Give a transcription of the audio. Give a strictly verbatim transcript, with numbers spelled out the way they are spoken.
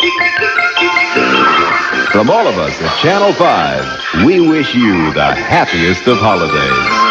From all of us at Channel five, we wish you the happiest of holidays.